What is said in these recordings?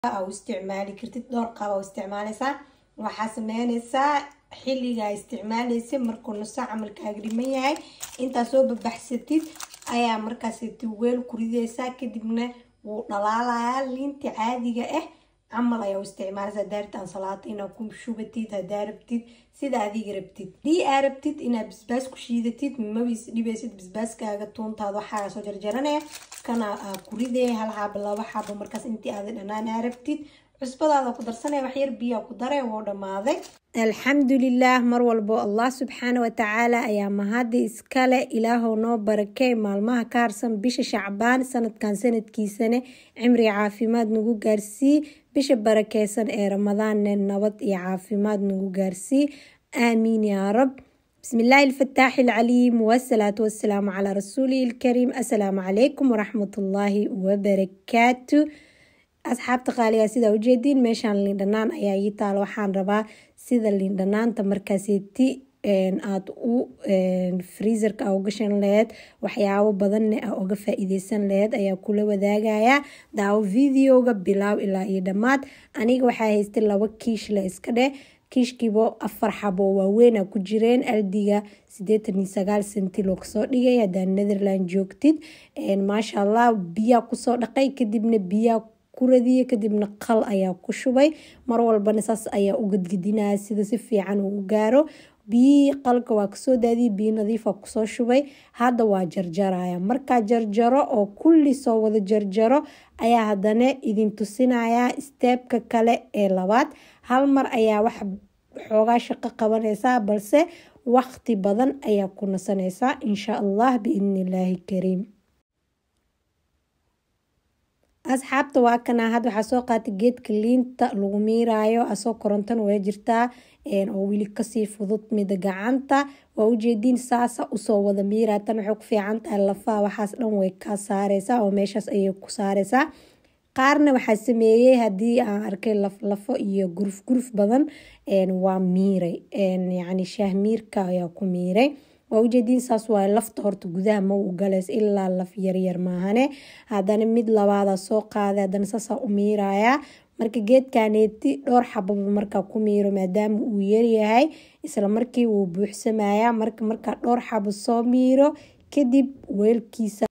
أو استعمالي كرتيد دور قابة واستعماليسا وحاسمانيسا حليغا استعماليسا مركو نصا عمل كاقريمي هاي انتا سوب بحثتid ayaa markaasiti weel ku ridaysaa kadibna wuu dhalaalayaa liinta caadiga ah camal ayaa u isticmaalaysaa daartaan salaata inaad ku shubatid hadaa rabtid sida adiga rabtid dii aad rabtid inaad basbaas ku shiidatid mabis dhibaysid basbaaskaaga tuuntaada waxaa soo jarjaranaya kana ku ridaya hal xabo laba xabo markaas intii aad dhanaan aad rabtid cusbadaada ku darsanaya wax yar biyo ku daray oo dhamaaday alxamdulillaah mar walbo allah subxaanahu wa tacaala ayaa mahadi iskale ilaahow noo barakay maalmaha ka harsan bisha shacbaan sanadkan sanadkiisana cimri caafimaad nagu gaarsii bisha barakeysan ee ramadaanna nabad iyo caafimaad nagu gaarsii aamiin yaa rab bismillaahi alfataaxi alcaliim wasalaatu wasalaamu calaa rasuulihi alkariim assalaamu calaykum waraxmatullaahi wabarakaatu asxaabta qaaliga sida ujeedin meeshaan liindhanaan ayaa ii taal waxaan rabaa sida liindhanaanta markaasiti aad u freezerka aa ugashan laheyd waxyaabo badanna aa uga faa-iideysan laheyd ayaa kula wadaagayaa daawo videoga bilaaw ilaa iyo dhammaad aniga waxaa haystay 2 kiish la iska dheh kiishkiibo 4 xabo waaweyn ku jireen aldiga 89 senti loo kasoo dhigay hadaa Netherland joogtid maasha Allah biyaa kusoo dhaqay kadibna biyaa kuradiye kadibna qal ayaa ku shubay mar walbana saas ayaa u gadgadinaa sida si fiican uu gaaro biyo qalka waa kasoo daadiyay biyo nadiif ah kusoo shubay hadda waa jarjaraya marka jarjaro oo kulli soo wada jarjaro ayaa hadana idin tusinaya stepka kale ee labaad hal mar ayaa wax xoogaa shaqo qabanaysa balse waqti badan ayaa ku nasanaysa insha Allah biidnillaahi kariim asxaabta waa kana had waxa soo qaatay geedka liinta lagu miiraayo asoo korontan way jirtaa oo wili kasii fudud mid gacanta waa u jeedin saasa u soo wada miiraatan waxa ku fiican tahay lafaha waxaas dhan way ka saareysaa oo meeshaas ayay ku saareysaa qaarna waxa sameeyay hadii aan arkay lafo iyo guruf badan waa miiray yani shahmiirka ayaa ku miiray waa ujeedin saas waa lafta horta gudaha ma u galeys ilaa laf yar maahane hadana mid labaada soo qaaday hadana saas u miiraya marka geedkaneeti dhowr xabo marka ku miiro maadaama uu yar yahay isla markii uu buuxsamaya marka dhowr xabo soo miiro kadib weelkiisa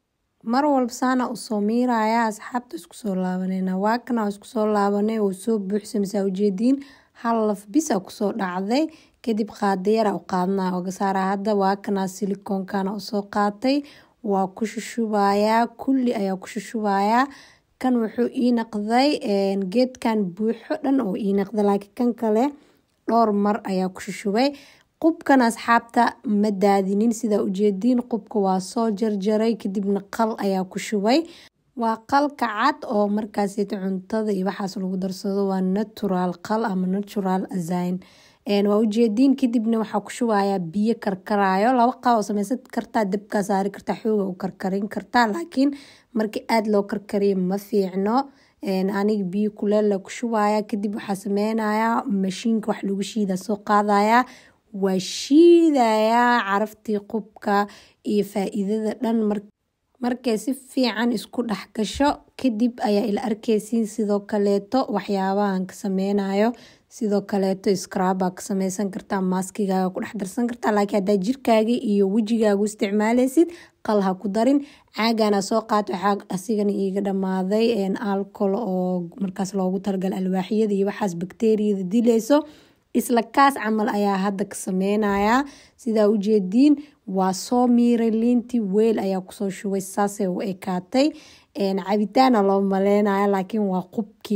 mar walba saana u soo miiraya asxaabta isku soo laabanayna waa kana isku soo laabanay oo soo buuxsamay ujeedin hal laf bisa ku soo dhacday kadib qaadayar u qaadnaa oo gasaara hadda waa kana silikoonkan oo soo qaatay waa ku shushubaya kulli ayaa ku shushubaya kan wuxuu ii naqday geedkan buuxo dhan oo ii naqday laakiin kan kale dhowr mar ayaa ku shushubay qubkan asxaabta ma daadinin sida ujeedin qubka waa soo jarjaray kadibna qal ayaa ku shubay waa qalka cad oo markaas cuntada iyo waxaas lagu darsado waa natural qal ama natural azayn waa ujeedin kadibna waxa ku shubaya biyo karkaraayo laba qaab oo sameysad kartaa dabka saari kartaa xooga u karkarin kartaa laakiin markii aad loo karkariyo ma fiicno aniga biyo kuleel la ku shubaya kadib waxa sameynaya mashiinka wax lagu shiida soo qaadaya waa shiidaya caraftii qubka iyo faa'iidada dhan markay si fiican isku dhax gasho kadib ayaa ila arkaysiin sidoo kaleeto waxyaabahan ka sameynayo sidoo kaleeto scrub ka sameysan kartaa maskigaaga ku dhex darsan kartaa laakiin hadaa jirkaaga iyo wajigaaga isticmaalaysid qalha ku darin caagana soo qaato waxa asigana iiga dhamaaday alcohol oo markaas loogu talagalay alwaaxyada iyo waxaas bakteeriyada dilayso isla kaas camal ayaa hadda ka sameynaya sida u jeedin waa soo miiray liinti weel ayaa ku soo shubay saasay u ekaatay cabitaan loo maleynaya laakiin waa qubki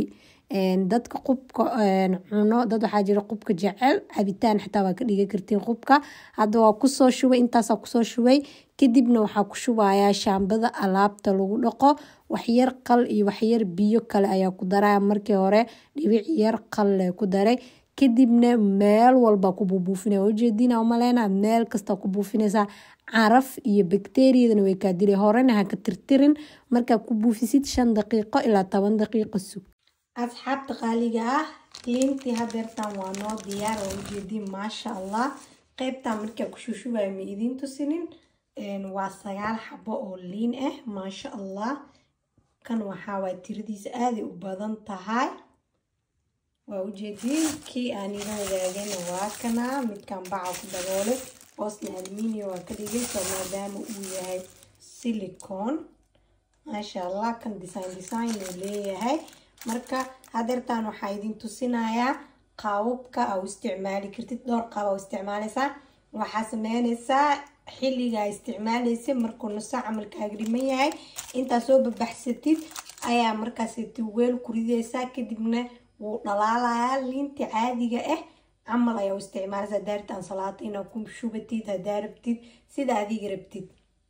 dadka qubka cuno dad waxa jira qubka jecel cabitaan xitaa waa ka dhigi kartiin qubka hadda waa ku soo shubay intaas ku soo shubay kadibna waxa ku shubaya shaambada alaabta lagu dhaqo wax yar qal iyo wax yar biyo kale ayaa ku daraa markii hore dhibic yar qal ku daray kadibna meel walba ku buufinay ujeedina umaleena meel kasta ku buufinaysa caraf iyo bakteeriyadana way ka dilay horena ha ka tirtirin marka ku buufisid 5 daqiiqo ilaa 10 daqiiqo sug asxaabta qaaliga ah liintii hadeertan waa noo diyaar oo ujeedin maasha Allah qaybta marka ku shushubay ma idin tusinin waa 9 xabo oo liin ah maasha Allah kan waxaa waay tiradiisa aad u badan tahay waa ujeediin kii aan ila wadaagayna waa kana midkan baca ku daboolay hoosna aluminium waa ka dhigay maadaama uu yahay silicone maasha allah kan design uu leeyahay marka hadeertaan waxaa idin tusinayaa qaababka aad u isticmaali kartid dhowr qaab aad u isticmaalaysaa waxaa sameynaysaa xilliga isticmaalaysa markuu nus camalkaaga dhiman yahay intaa soo babaxsatid ayaa markaas weel ku ridaysaa kadibna wuu dhalaalayaa liinta caadiga ah camal ayaa u isticmaalaysaa daartaan salaato inaad ku shubatid hadaa rabtid sida adiga rabtid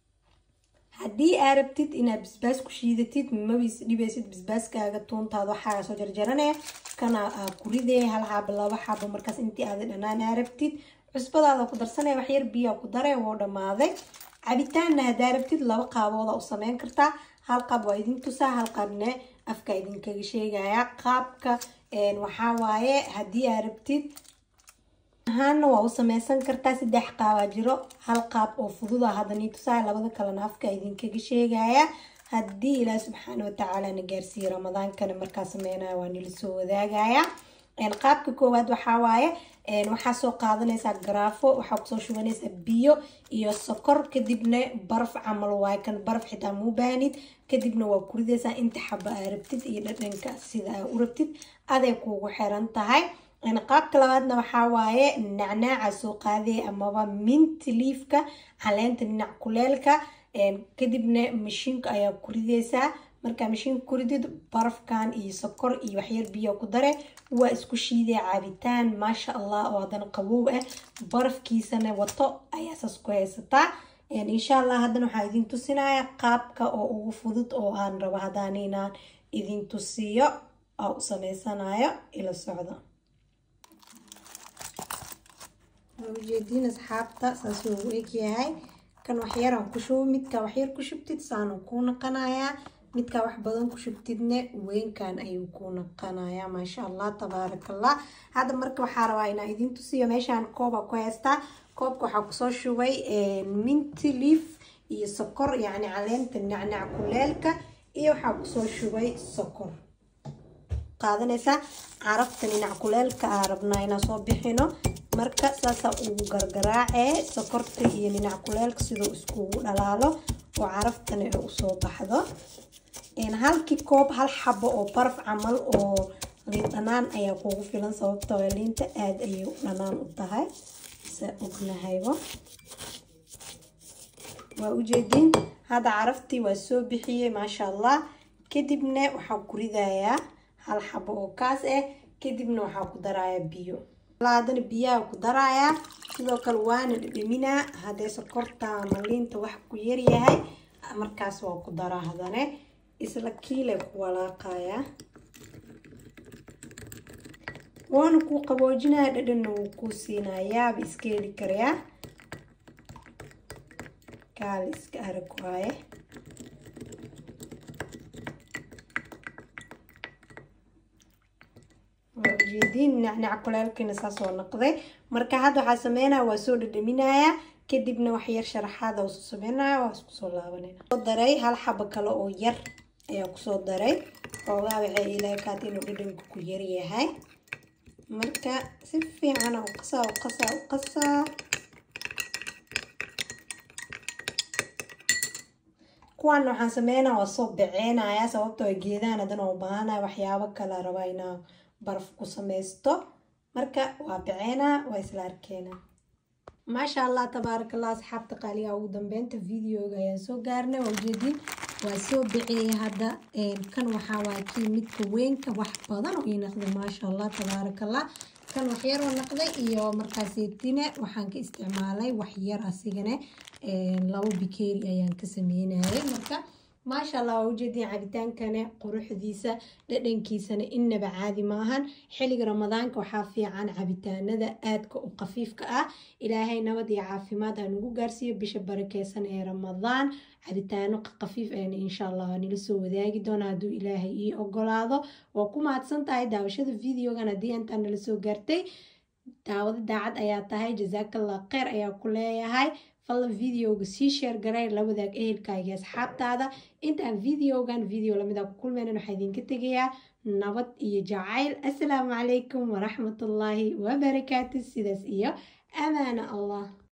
haddii aad rabtid inaad basbaas ku shiidatid mabis dhibaysid basbaaskaaga tuuntaada waxaa soo jarjaranaya kana ku ridee hal xabo laba xabo markaas intii aad dhanaan aad rabtid cusbadaada ku darsanaya wax yar biyo ku daree woo dhamaaday cabitaanna hadaa rabtid laba qaabooda u sameyn kartaa hal qaab waa idin tusaa hal qaabna afka idinkaga sheegaya qaabka waxaa waaye haddii aad rabtid ahaana waa u sameysan kartaa saddex qaabaa jiro hal qaab oo fududa hadda nii tusaa labada kalena afka idinkaga sheegaya haddii ilaah subxaana watacaala na gaarsiiyo ramadaankana markaa sameynaya waa nila soo wadaagaya qaabka koowaad waxaa waaye waxaa soo qaadanaysaa garaafo waxaa kusoo shubanaysaa biyo iyo sokor kadibna baraf camal waaye kan baraf xitaa muu baahnid kadibna waa ku ridaysaa inta xaba aa rabtid iyo dhadhanka sida aa u rabtid aday kuugu xiran tahay qaabka labaadna waxaa waaye nacnaaca soo qaadee amaba mint leafka caleenta ninac kuleelka kadibna mashiinka ayaa ku ridaysaa markaa mashiinka ku ridid barafkan iyo sokor iyo waxyar biyo ku dare waa isku shiidee cabitaan maasha allah oo haddana qabow ah barafkiisana wato ayaa saas ku haysataa insha allah haddana waxaa idin tusinaya qaabka oo ugu fudud oo aan rabo haddaan inaan idin tusiyo oo u sameysanayo ila socdo ujeediin asxaabta saas uu eg yahay kan waxyar aan ku shubo midka waxyar ku shubtid saan ku naqanayaa midka wax badan ku shubtidna weynkan ayuu ku naqanayaa maasha allah tabaarakallah hadda marka waxaa rabaa inaan idin tusiyo meeshaan kooba ku haystaa koobka waxaa kusoo shubay mint leaf iyo sokor yacni caleenta nacnac kuleelka iyo waxaa kusoo shubay sokor qaadanaysaa carafta ninac kuleelka aa rabnaa inaan soo bixino marka saasa uu gargaraacee sokorta iyo ninac kuleelka sidoo iskugu dhalaalo oo caraftana ay usoo baxdo halkii koob hal xabo oo baraf camal oo liin dhanaan ayaa kuugu filan sababtoo liinta aad ayay u dhanaan u tahay saa ognahaybo waa ujeediin hadda caraftii waa soo bixiyey maasha allah kadibna waxaa ku ridayaa hal xabo oo kaas ah kadibna waxaa ku darayaa biyo haddana biyaha ku darayaa sidoo kale waana dhadhaminaa haddee sokorta ama liinta wax ku yaryahay markaas waa ku daraa hadane isla kiile ku walaaqaya waana ku qaboojinaya dhadhanna wuu ku siinayaaba iska heli karayaa kaali iska arag waaye ujeediin nacnac kuleelkiina saas oo noqday marka hadda waxaa sameynaya waa soo dhadhaminaya kadibna wax yar sharaxaada usoo sameynaya waa isku soo laabanayna soo daray hal xabo kale oo yar ayaa kusoo daray xoogaa waxay ilaahay kaata inuu dhadhanka ku yar yahay marka si fiican u qasaa kuwan waxaan sameynaa waa soo baceynaya sababtoo geedaan haddana u baahanaya waxyaabo kale rabaa inaa baraf ku sameysto marka waa baceynaa waa isla arkeena maasha allah tabaarakallah asxaabta qaaliga ugu dambeynta videoga ayaan soo gaarnay waa ujeedin waa soo bixiyay hadda kan waxaa waa kii midka weynka wax badan oo ii naqday maasha allah tabaarakallah kan wax yar oo naqday iyo markaaseytine waxaan ka isticmaalay wax yar asigane labo bikeeri ayaan ka sameynayay marka maasha allah waa ujeedin cabitaankana quruxdiisa dhadhankiisana inaba caadi maahan xilliga ramadaanka waxaa fiican cabitaanada aadka u qafiifka ah ilaahay nabad iyo caafimaad aan ugu gaarsiiyo bisha barakeysan ee ramadaan cabitaano qafiif ayaan insha allah nila soo wadaagi doona hadduu ilaahay ii ogolaado waa ku mahadsan tahay daawashada videogan haddii intaan nala soo gaartay daawada daacad ayaa tahay jazaakallah kheyr ayaa ku leeyahay fadlan videoga sii share garay la wadaag ehelkaaga asxaabtaada intaan videogan video lamid ah ku kulmayna waxaa idinka tegayaa nabad iyo jacayl assalaamu calaykum waraxmatullaahi wabarakaatu sidaas iyo amaana allah